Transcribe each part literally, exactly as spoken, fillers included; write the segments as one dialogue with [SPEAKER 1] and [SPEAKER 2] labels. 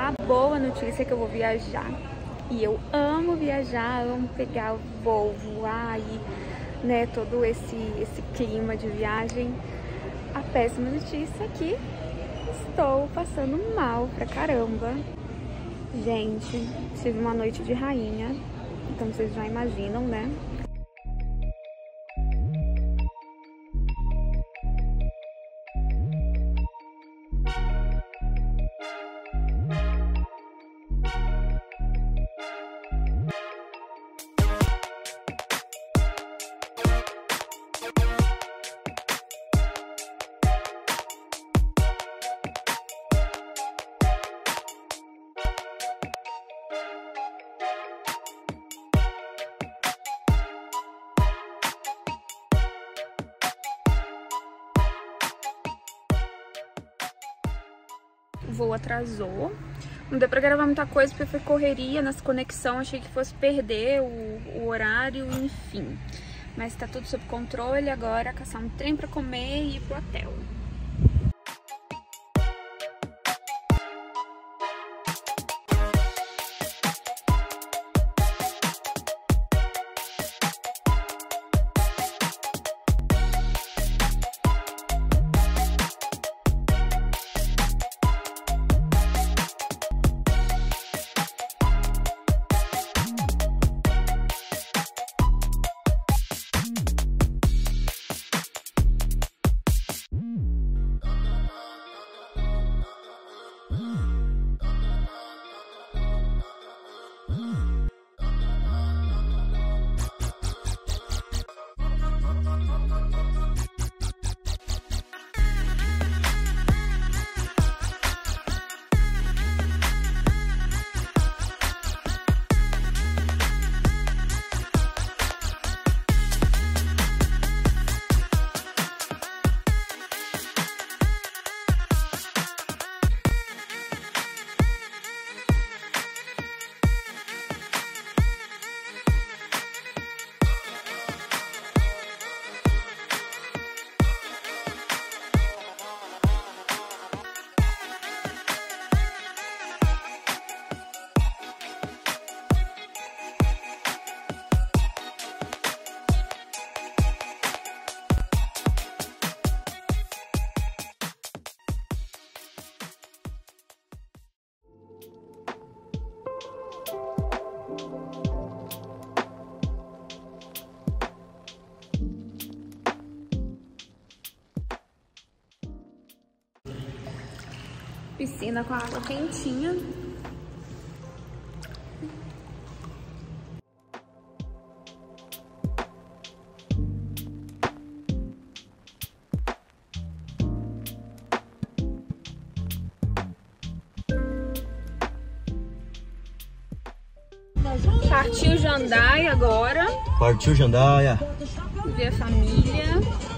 [SPEAKER 1] A boa notícia é que eu vou viajar. E eu amo viajar, amo pegar o voo, voar e, né, todo esse, esse clima de viagem. A péssima notícia é que estou passando mal pra caramba. Gente, tive uma noite de rainha, então vocês já imaginam, né? O voo atrasou, não deu pra gravar muita coisa porque foi correria nas conexões, achei que fosse perder o, o horário, enfim. Mas tá tudo sob controle agora, caçar um trem pra comer e ir pro hotel. Piscina com água quentinha. Partiu Jandaia agora.
[SPEAKER 2] Partiu Jandaia.
[SPEAKER 1] Ver a família.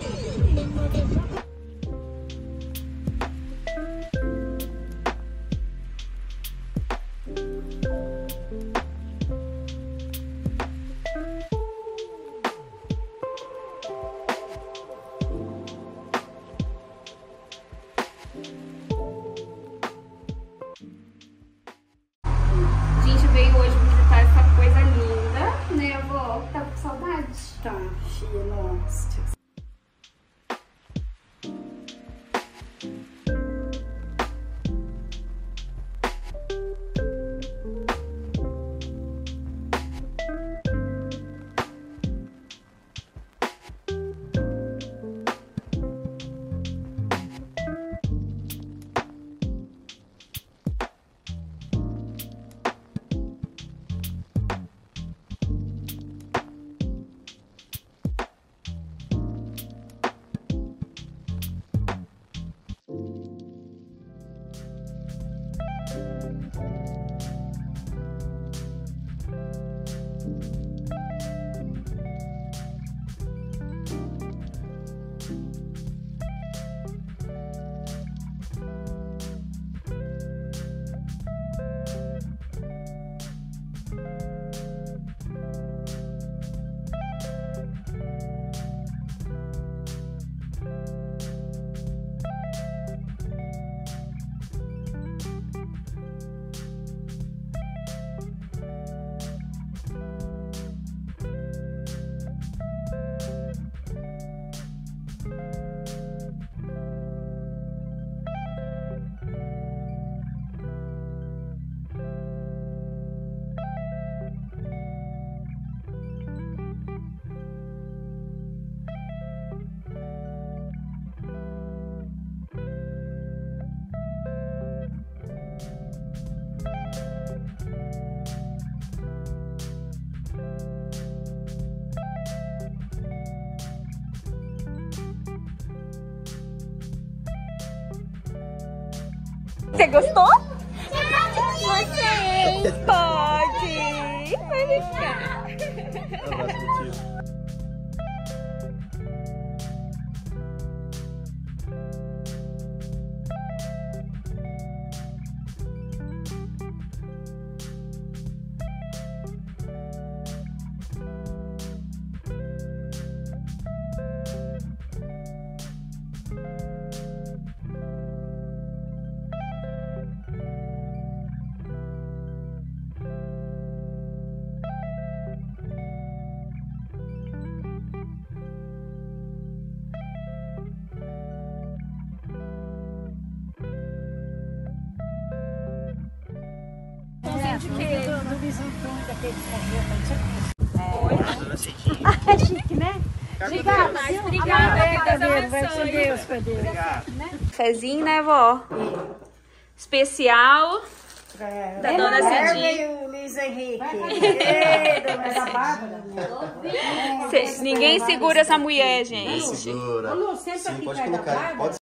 [SPEAKER 1] Veio hoje visitar essa coisa linda, né, avó? Tá com saudade?
[SPEAKER 3] Tá, filha, nossa.
[SPEAKER 1] Você gostou? Você pode. Vai ficar. De queijo.
[SPEAKER 3] É chique, né? Obrigada, viu?
[SPEAKER 1] Obrigada,
[SPEAKER 3] Vai ser Deus, foi Deus.
[SPEAKER 1] Fezinho, né, vó? Especial
[SPEAKER 3] É,
[SPEAKER 1] da dona Cidinha.
[SPEAKER 3] e o Luiz Henrique. Ei, dona Cidinha.
[SPEAKER 1] Cê- ninguém segura essa mulher, gente.
[SPEAKER 2] Segura.
[SPEAKER 3] Ô, Lu, senta
[SPEAKER 2] Sim,
[SPEAKER 3] aqui
[SPEAKER 2] pode
[SPEAKER 3] perto da
[SPEAKER 2] colocar.
[SPEAKER 3] Bárbara.
[SPEAKER 2] Pode